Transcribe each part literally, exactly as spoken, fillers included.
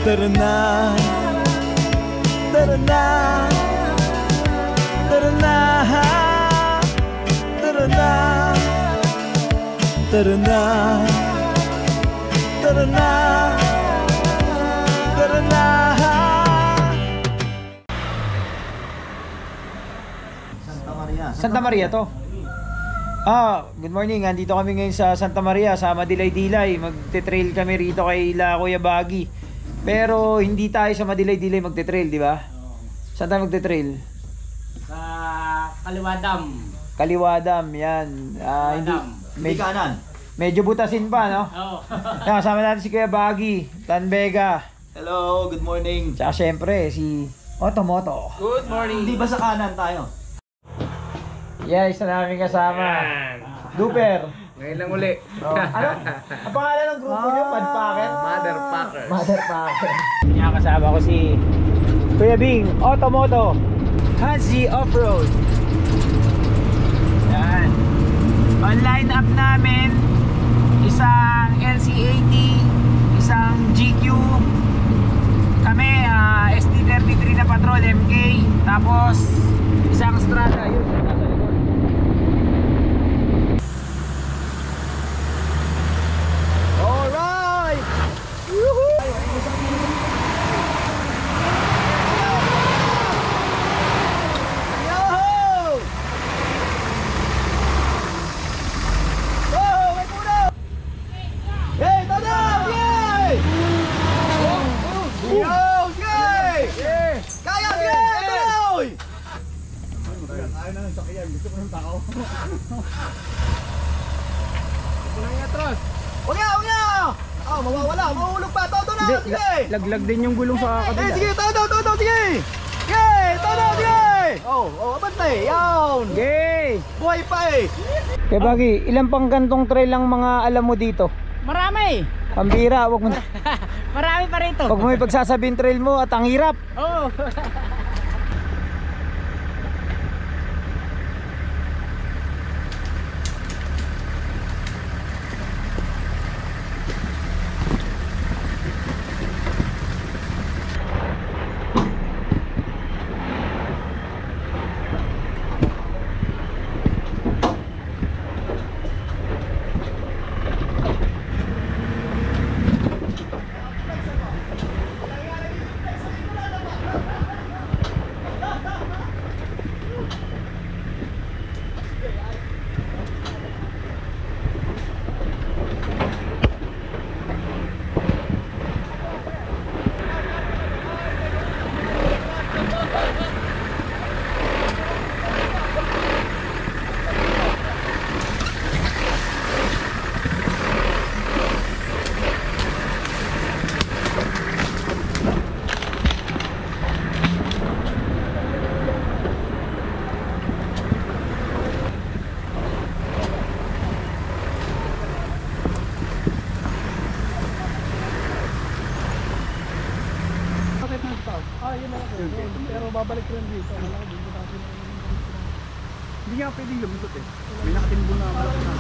Tara na, tara na, tara na, tara na, tara na, tara na, tara na. Santa Maria. Santa Maria to. Ah, good morning. Andito kami ngayon sa Santa Maria sa Madilay-Dilay. Magte-trail kami rito kay La Kuya Baggy. Pero hindi tayo sa Madilay-Dilay magte-trail, di ba? Saan tayo magte-trail? Sa Kaliwadam. Kaliwadam, yan. Ah, hindi, Hindi kanan. medyo butasin pa, no? Oo. Yan, kasama natin si Kuya Baggy, Tan Vega. Hello, good morning. Tsaka syempre si Otomoto. Good morning. Hindi ba sa kanan tayo? Yeah, isa namin kasama. Duper. Ngayon lang uli. Oh, ano? Ang pangalan ng grupo nyo? Mudpacker? Mother Packers. Motherfucker. Kaya kasama ko si Kuya Bing, Otomoto, Hansi Offroad. Yan. On line up namin, isang L C eighty, isang G Q, kami uh, S D thirty-three na Patrol M K, tapos isang Strada, yun, nasa likod. Alright! Woohoo! Yo-ho! Oh, may puno! Hey, tada! Yay! Yo! Yay! Kaya! Yay! Tuloy! Ayaw na ng sakyan. Gusto ko ng tao. Gusto na yung atras. Huwag nga! Huwag nga! Ah, mawawala! Mawulog pa! Todo na! Sige! Laglag din yung gulong sa Eh, sige! Todo! Todo! Sige! Yay! Todo! Sige! Oh! Oh! Abantay! Yawn! Yay! Buhay pa eh! Kaya Baggy, ilang pang gantong trail ang mga alam mo dito? Marami. Pambira, wag mo na. Marami pa rito. Wag mo ipagsasabihin trail mo at ang hirap. Oo. Pero babalik rin dito. Hindi nga pwedeng lumusot eh. May nakatimbo na malaki na.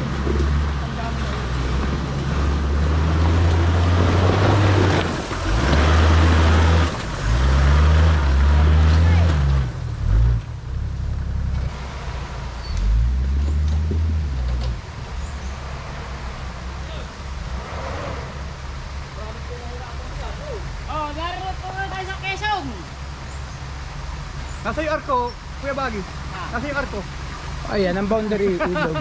Oh, naroon po tayo sa Quezon. Nasa yung arko, Kuya Baggy. Nasa yung arko. Ayan ang boundary ulog.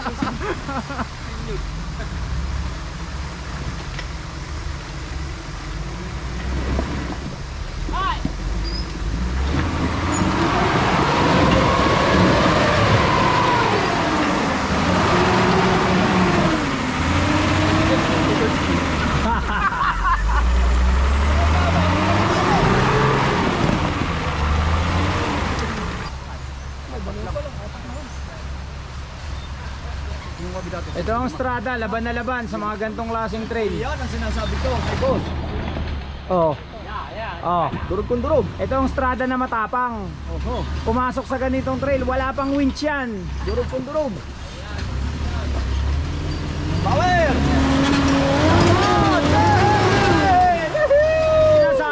Ay! Ito ang Strada, laban na laban sa mga gantong klaseng trail. Yan ang sinasabi ko. Ay, boss. Oh. Yeah, yeah. Oh. Durog kong durog. Ito ang Strada na matapang. Oho. Pumasok sa ganitong trail, wala pang winch yan. Durog kong durog. Power!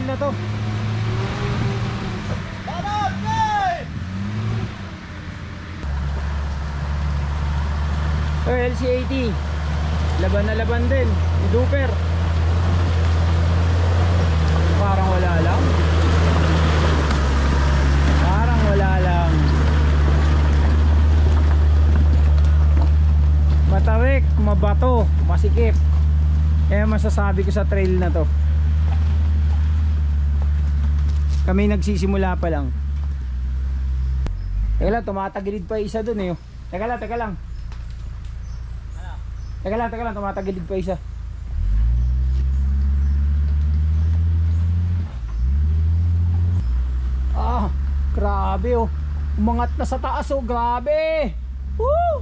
na to. Oh, L C eighty. Laban na laban din. Yung Duper. Parang wala lang. Parang wala lang. Matarik, mabato, masikip. Kaya masasabi ko sa trail na to. Kami nagsisimula pa lang. Teka lang, tumatagilid pa isa dun eh. Teka lang, teka lang. Teka lang, teka lang, tumatagilid pa isa. Ah, grabe oh. Umangat na sa taas oh, grabe. Woo!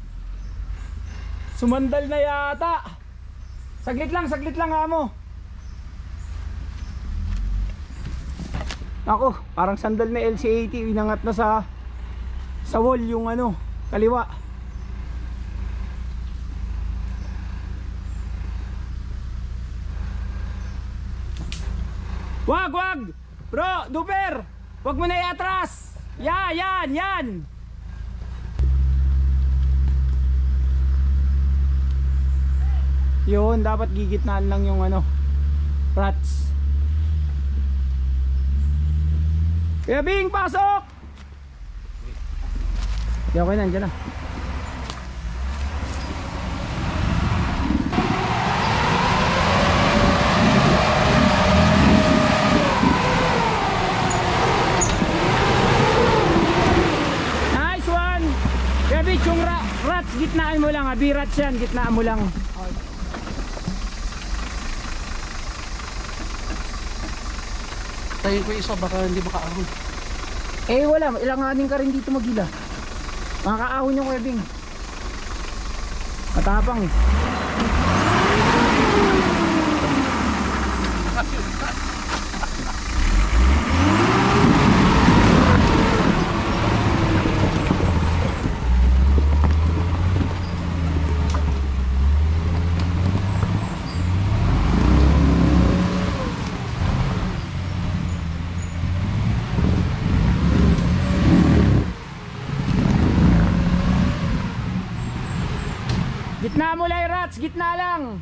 Sumandal na yata. Saglit lang, saglit lang amo. Ako, parang sandal na L C eighty, inangat na sa sa wall yung ano, kaliwa. Wag, wag! Bro, Duper! Wag mo na iatras! Ya, yan, yan! Yun, dapat gigitnaan lang yung ano, rats. Kaya Bing, pasok! Yan, okay na, dyan na. Nice one! Kaya Bing, yung ra rats, gitnaan mo lang ha. B-rats yan, gitnaan mo lang. Tayo ko isa, baka hindi makaahon. Eh wala, ilanganin ka rin dito magila. Makakaahon yung Kuya Bing. Matapang eh. Gitna mo lang rats, gitna lang.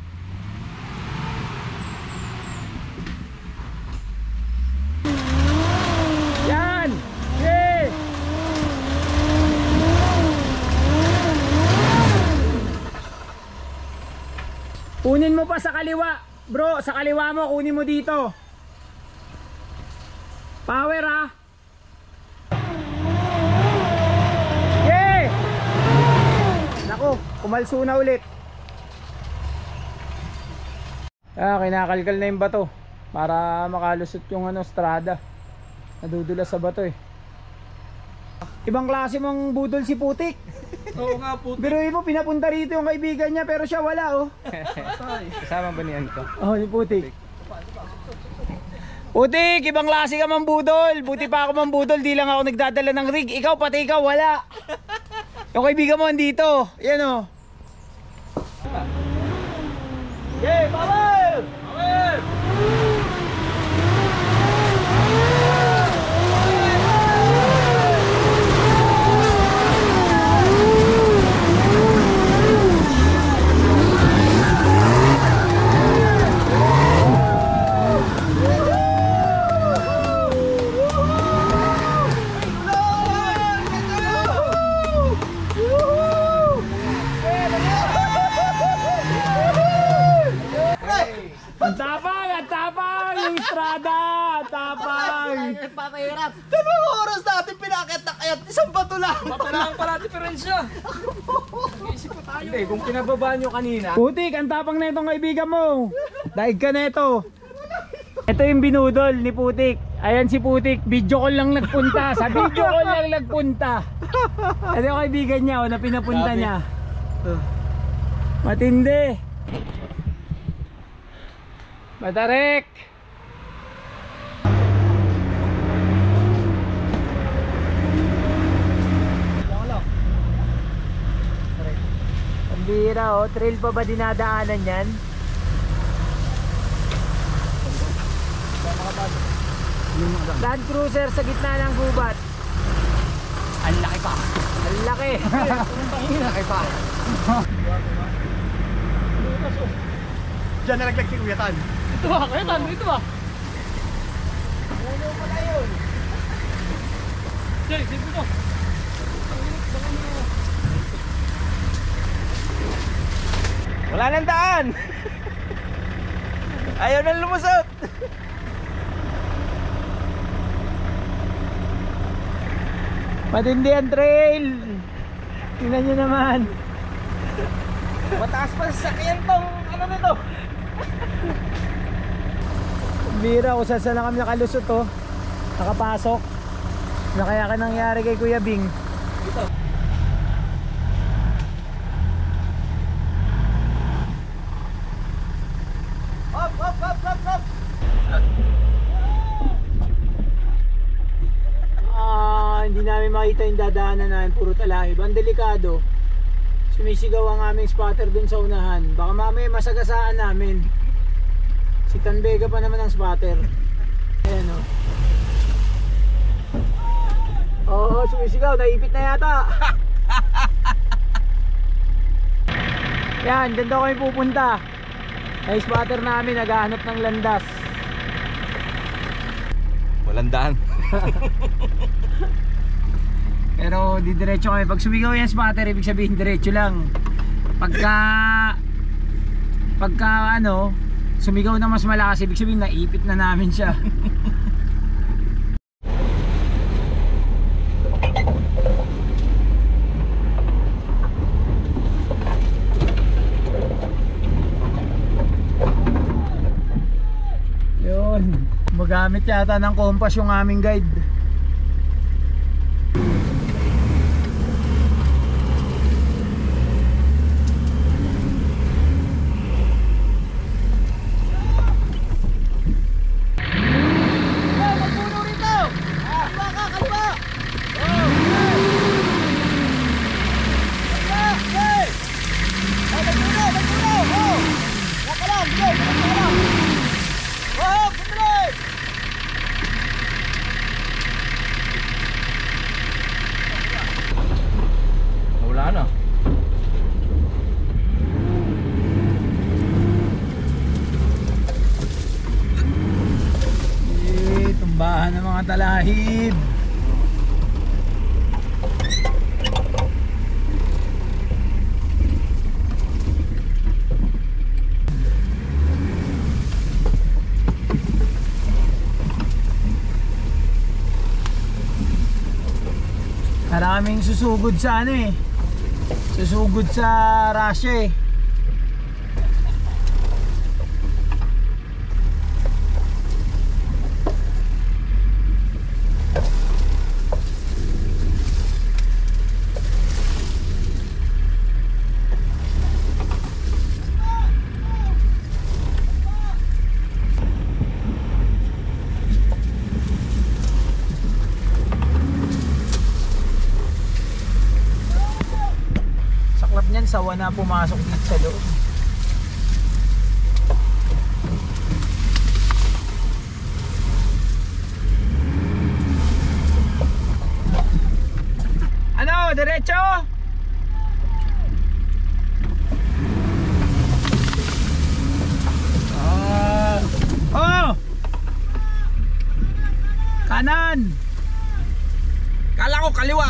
Yan. Yeah. Kunin mo pa sa kaliwa. Bro, sa kaliwa mo, kunin mo dito. Power ah. Nako, kumalso na ulit. Ah, kinakalkal na yung bato para makalusot yung ano, strada. Nadudulas sa bato eh. Ibang klase mong budol si Putik. Oo nga, puti. Biruin mo, pinapunta rito yung kaibigan niya pero siya wala oh. Kasama ba niyan ko? Oh, ni Putik. Putik, ibang klase ka mang budol. Buti pa ako mang budol, di lang ako nagdadala ng rig. Ikaw, pati ikaw, wala. Yung kaibigan mo andito. Yan o. Yeah, power! Power! Ang tapang, ang tapang! Yung strada, ang tapang! Papahirap. Dalawang oras natin pinakit na kaya isang bato lang. Bato lang pala diferensya. Isip ko tayo. Hindi, kung pinababa nyo kanina. Putik, ang tapang na itong kaibigan mo. Daig ka na ito. Ito yung binudol ni Putik. Ayan si Putik, video call lang nagpunta. Sa video call lang nagpunta. Ito yung kaibigan niya, o, na pinapunta niya. Matindi. Matarik. Pambira oh, trail pa ba dinadaanan yan? Mga Land Cruiser sa gitna ng gubat. Ang laki pa. Ang laki. Ang laki pa. Diyan nalaglag si Kuya Tan. Ito ba? Kaya tan, ito ba? Ano pala yun? Jay, save ko. Wala nang daan. Ayaw nang lumusot. Matindi ang trail. Tingnan nyo naman. Mataas pa sa sakyan tong ano nito. Bira kung saan saan lang kami nakalusot oh. Nakapasok. Na kaya ka nangyari kay Kuya Bing. Dito. Hop, hop, hop, hop, hop. Ah, hindi namin makita yung dadaanan namin, puro talahib. Ang delikado. Sumisigaw ang aming spotter dun sa unahan. Baka mamaya masagasaan namin. Si Tanbega pa naman ang spotter. Ayan o. Oo, sumisigaw. Naipit na yata. Yan, dyan daw kami pupunta. Ay spotter namin, naghahanap ng landas. Walang daan. Pero didiretso kami. Pag sumigaw yan spotter, ibig sabihin diretso lang. Pagka Pagka ano sumigaw na mas malakas, ibig sabihin naipit na namin siya. Yun, magamit yata ng compass yung aming guide. Wala na. Eh, tumbahan ng mga talahib. Maraming susugod sa ano eh. Susugod sa Russia eh. Sawa na pumasok dito sa loob. Ano, diretso? Ah. Oh! Kanan. Kala ko kaliwa.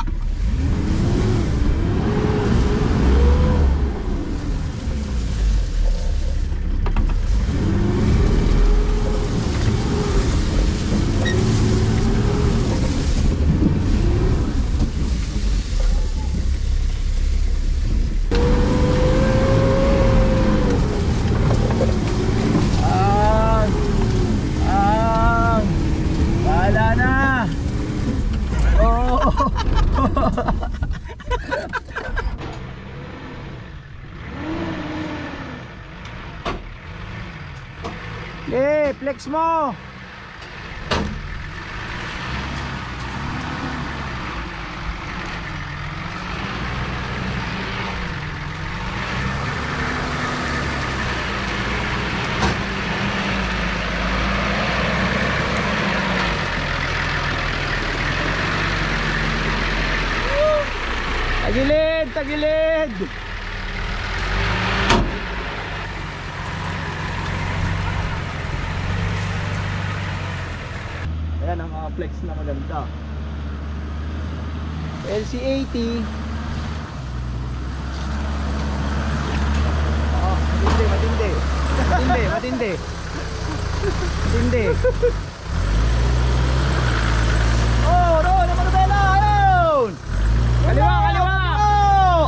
Eh, flex mo. sa gilid. Ayan ang uh, flex na maganda. L C eighty. Oh, matindi, matindi. Matindi, matindi. Matindi. Oh, no, na Manubela, ayun! Kaliwa, kaliwa. Oh!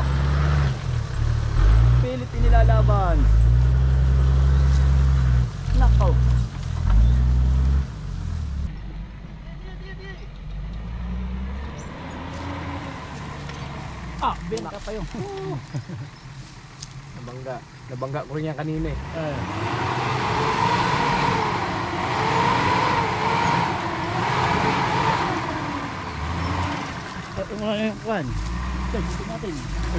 Pilit inilalaban. Nakaw. Ah, benta pa yun. Nabangga. Nabangga ko rin yan kanina eh. Ito mo na yung kwan. Ito natin.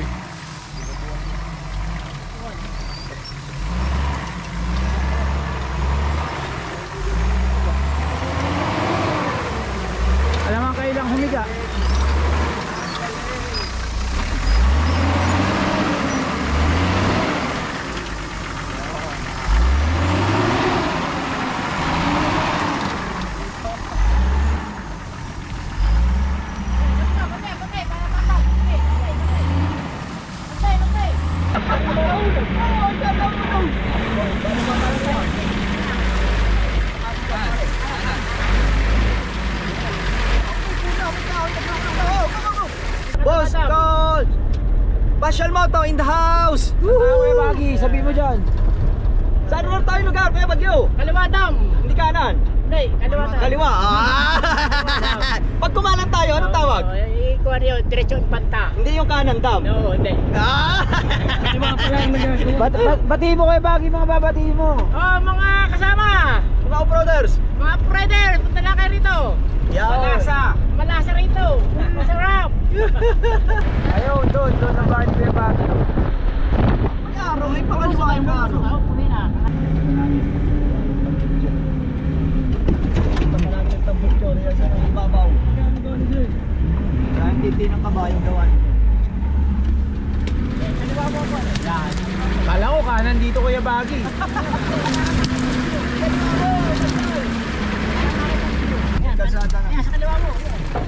Alam mo kayo lang humiga. Boss, call! Pasyal Moto in the house! Ah, Kuya Baggy, sabi mo dyan. Saan mo tayo lugar, Kuya Bagyo? Kaliwa dam. Hindi kanan. Hindi, kaliwa dam. Kaliwa. Ah! Pag kumanan tayo, anong tawag? Ikuha niyo, diretso yung panta. Hindi yung kanan, dam. No, hindi. Ah! Bat, bat, batiin mo Kuya Baggy, mga babatiin mo. Oh, mga kasama. Mga brothers. Mga brother, punta na kayo rito. Yan. Malasa rito. Masarap. Ayun, doon, doon ang bahay ni Kuya Baggy. May araw, ay pakaliwa yung araw. Oo, punin na. Malapit ang Victoria sa ibabaw. Dahil titi ng kabayong gawan. Kala ko kanan dito Kuya Baggy. Kasada na. Ayan, sa kaliwa mo.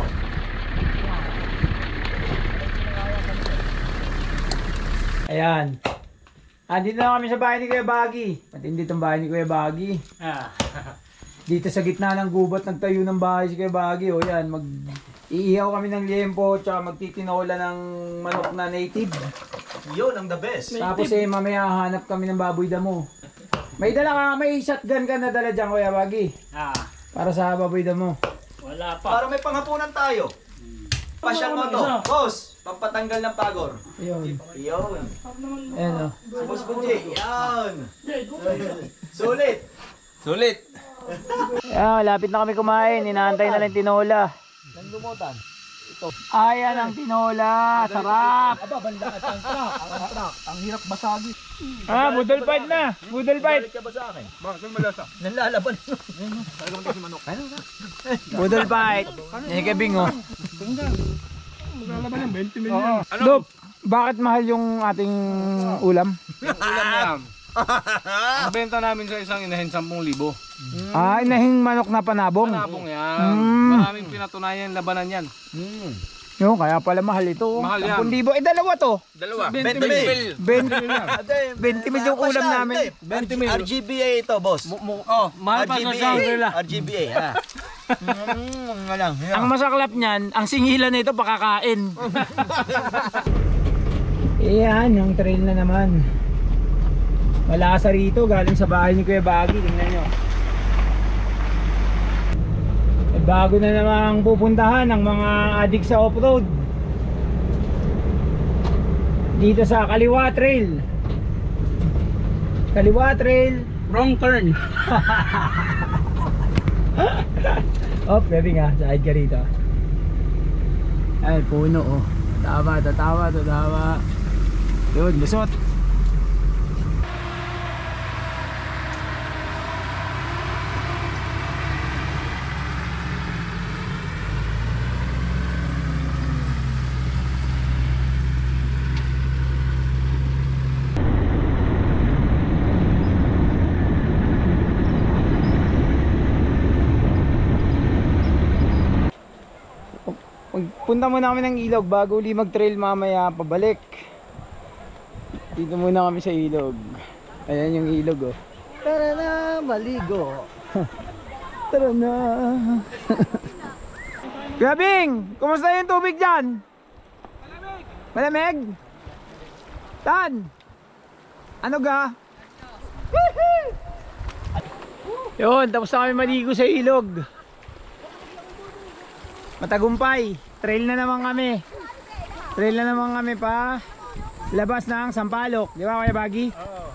Ayan. Andito na kami sa bahay ni Kuya Baggy. Matindi itong bahay ni Kuya Baggy. Ah. Dito sa gitna ng gubat nagtayo ng bahay si Kuya Baggy. O yan, mag iihaw kami ng liempo tsaka magtitinola ng manok na native. Yun ang the best. Tapos eh mamaya hanap kami ng baboy damo. May dala ka, may shotgun ka na dala dyan Kuya Baggy. Ah. Para sa baboy damo. Wala pa. Para may panghapunan tayo. Pasyal mo to. Boss, pampatanggal ng pagor. Ayun. Yun. Ayan o. Si Boss Bunji. Yan. Sulit. Sulit. Ayan, lapit na kami kumain. Inaantay na lang tinola. Nang lumutan. Ayan ang tinola. Sarap. Aba, banda at ang truck. Ang truck. Ang hirap basagi. Ah, budol fight na. Budol fight. Balik ka ba sa akin? Bakit ang malasa? Nalalaban. Talaga mo si manok. Ano na? Budol fight. Yan kay Bingo. Maglalaban ng twenty million. Ano? Dop, bakit mahal yung ating ulam? Yung ulam na yan. Ang benta namin sa isang inahin sampung libo. Ah, inahing manok na panabong. Panabong yan. Mm. Maraming pinatunayan labanan yan. Yung kaya pala mahal ito. Mahal yan. ten libo. Eh, dalawa to. Dalawa. twenty mil. twenty mil yung ulam namin. twenty mil. R G B A ito, boss. Oh, mahal pa sa umbrella. R G B A, ha? Mm, nga lang. Ang masaklap niyan, ang singilan nito pakakain. Iyan, yung trail na naman. Malasa rito, galing sa bahay ni Kuya Baggy. Tingnan nyo. Eh, bago na namang pupuntahan ng mga adik sa off-road. Dito sa Kaliwa Trail. Kaliwa Trail. Wrong turn. Oh, pwede nga. Sahid ka rito. Ay, puno oh. Tama, tatawa, tatawa. Yun, lusot. Punta muna kami ng ilog bago uli mag-trail mamaya pabalik. Dito muna kami sa ilog. Ayan yung ilog oh. Tara na, maligo. Tara na. Gabing, kumusta yung tubig dyan? Malamig. Malamig? Tan, ano ga? Yun, tapos na kami maligo sa ilog. Matagumpay, trail na naman kami. Trail na naman kami pa labas ng Sampaloc, di ba Kuya Baggy? Oo.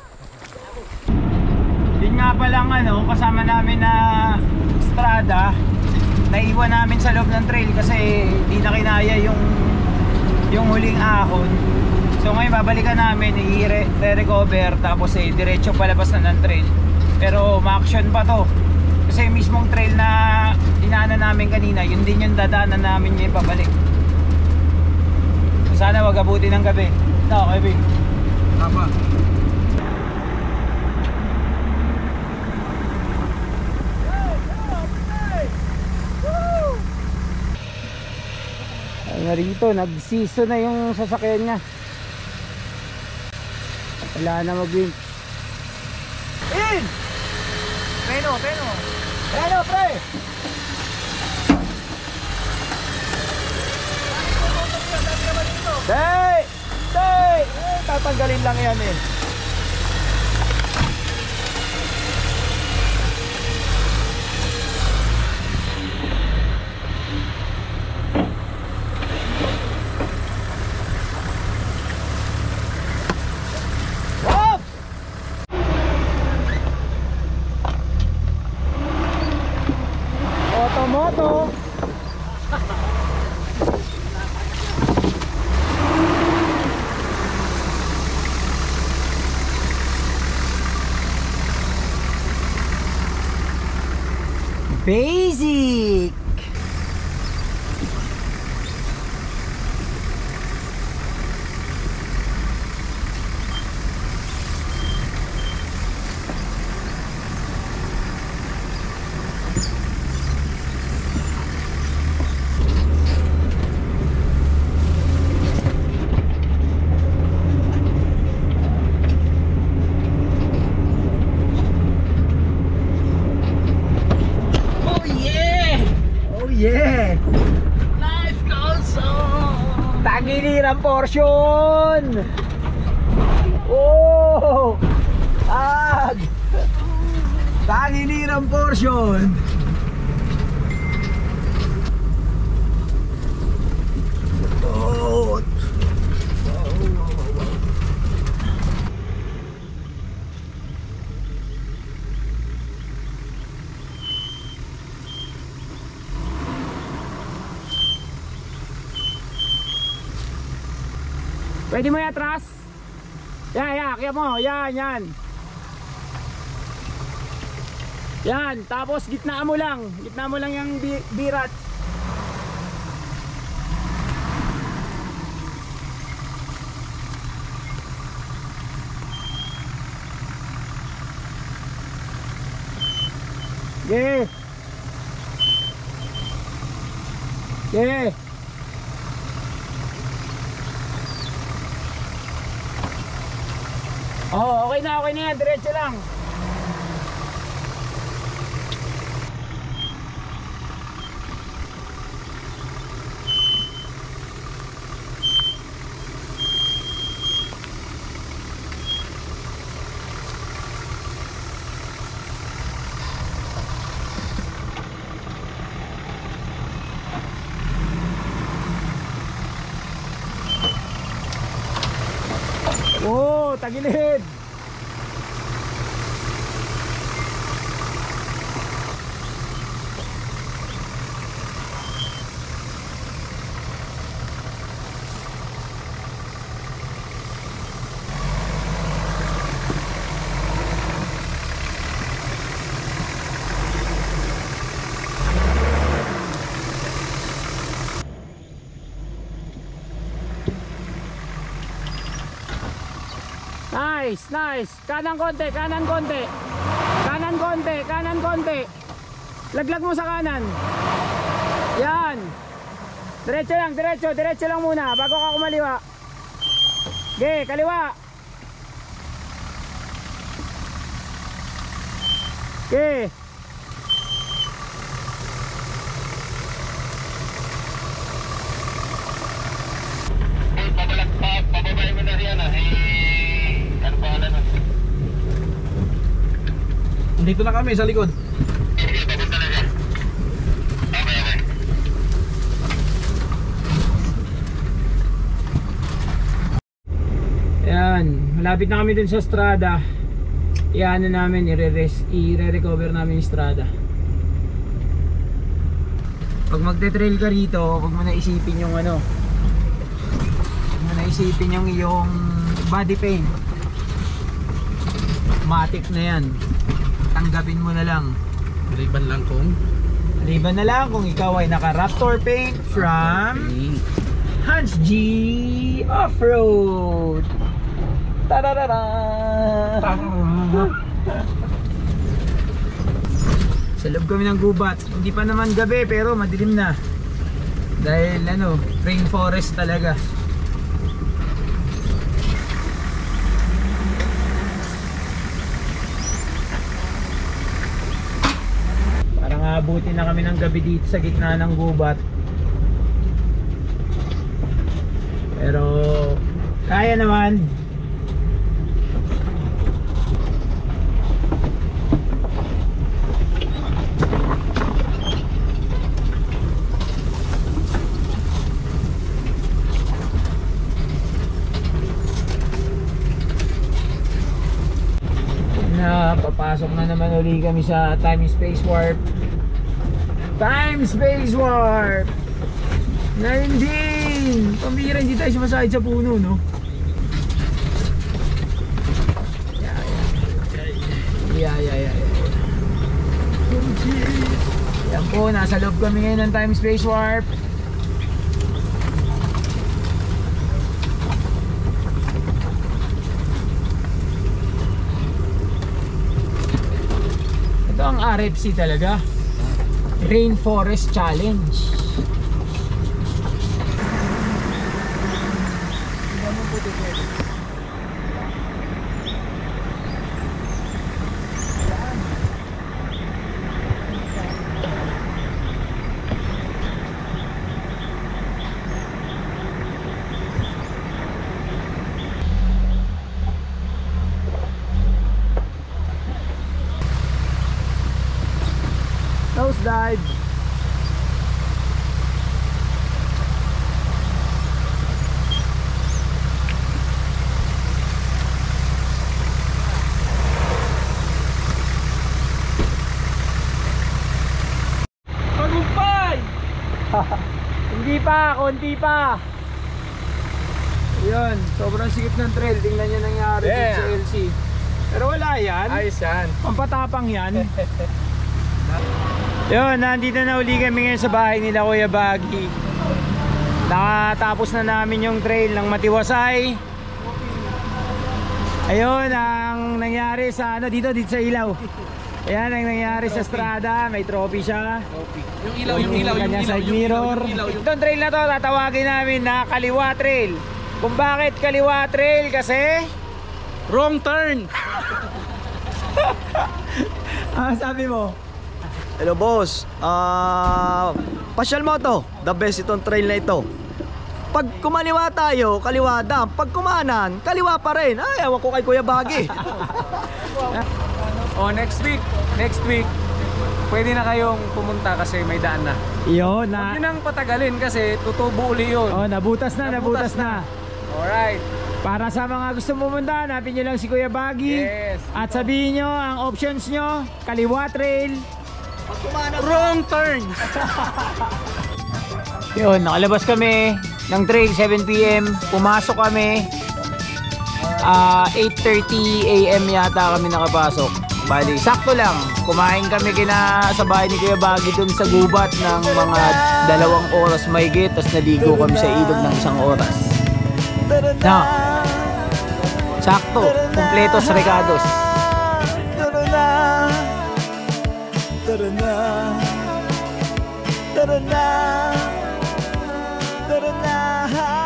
Yun nga palang ano, kasama namin na Strada, naiwan namin sa loob ng trail kasi di na kinaya yung yung huling ahon. So ngayon babalikan namin, i-recover tapos eh diretso palabas na ng trail. Pero ma-action pa to. Kasi yung mismong trail na dinaanan namin kanina, yun din yung dadaanan namin ngayon pabalik. So sana wag abutin ng gabi. No, Kevin. Tama. Ay, rito, nag-season na yung sasakyan niya. Wala na mag-wing. In! Preno, preno. Preno, pre! Hey! Hey! Eh, tatanggalin lang yan eh. Moto. Basic. Yeah! Life goes on! Tagiliran portion! Oh! Tag! Tagiliran portion! Oh! Pwede mo i-atras? Yan, yan, kaya mo, yan, yan. Yan, tapos gitna mo lang. Gitna mo lang yung bi birat. Yeah. Yeah. Oh, okay na, okay na yan. Diretso lang. Oh, tagilid. Nice, nice. Kanan konti, kanan konti. Kanan konti, kanan konti. Laglag mo sa kanan. Yan. Diretso lang, diretso, diretso lang muna bago ka kumaliwa. Okay, kaliwa. Okay. Pababay mo na riyan ah. Eh, ano pa wala na? Dito na kami sa likod. Sige, papunta na siya. Okay, okay. Ayan, malapit na kami dun sa Strada. Iano namin, i-re-recover namin yung Strada. Pag magte-trail ka rito, huwag mo na isipin yung ano, huwag mo na isipin yung iyong body pain. Matic na yan. Tanggapin mo na lang. Maliban lang kung Maliban na lang kung ikaw ay naka Raptor paint from Hans G Off-Road. Tararara. Sa loob kami ng gubat. Hindi pa naman gabi pero madilim na. Dahil ano, rainforest talaga. Parang abutin na kami ng gabi dito sa gitna ng gubat. Pero kaya naman. Na papasok na naman uli kami sa time space warp. Time space warp nineteen. Pambira, hindi tayo sumasahid sa puno, no? Yeah, yeah, yeah, yeah. Yan po, nasa loob kami ngayon ng time space warp. Ito ang R F C talaga. Rainforest Challenge. Nose dive. Tagumpay! Hindi pa, konti pa. Yun, sobrang sikip ng trail. Tingnan nyo nangyari Yeah. dito sa L C. Pero wala yan. Ayos yan. Pampatapang yan. Yun, nandito na uli kami ngayon sa bahay nila Kuya Baggy. Nakatapos na namin yung trail ng Matiwasay. Ayun ang nangyari sa ano dito dito sa ilaw. Ayan ang nangyari sa Strada, may trophy siya. Yung ilaw, yung ilaw, yung kanya ilaw, side yung mirror. ilaw, yung ilaw, yung- Itong trail na to tatawagin namin na Kaliwa Trail. Kung bakit Kaliwa Trail? Kasi Wrong turn! ah, sabi mo. Hello boss, ah pasyal mo to, the best itong trail na ito. Pag kumaliwa tayo, kaliwa dam. Pag kumanan, kaliwa pa rin. Ay, ewan ko kay Kuya Baggy. Oh, next week, next week, pwede na kayong pumunta kasi may daan na. Yun Huwag na. nyo nang patagalin kasi tutubo uli yun. Oh, nabutas na, nabutas, Nabutas na. Alright. Para sa mga gusto pumunta, hanapin nyo lang si Kuya Baggy. Yes. At sabihin nyo ang options nyo, Kaliwa Trail. Wrong turn! Yun, nakalabas kami ng trail seven p m Pumasok kami ah eight thirty a m yata kami nakapasok. Bali, sakto lang. Kumain kami kina sa bahay ni Kuya Baggy dun sa gubat ng mga dalawang oras mahigit. Tapos naligo kami sa ilog ng isang oras. No. Sakto. Kumpletos recados. Tara na, tara na, tara na, lahat.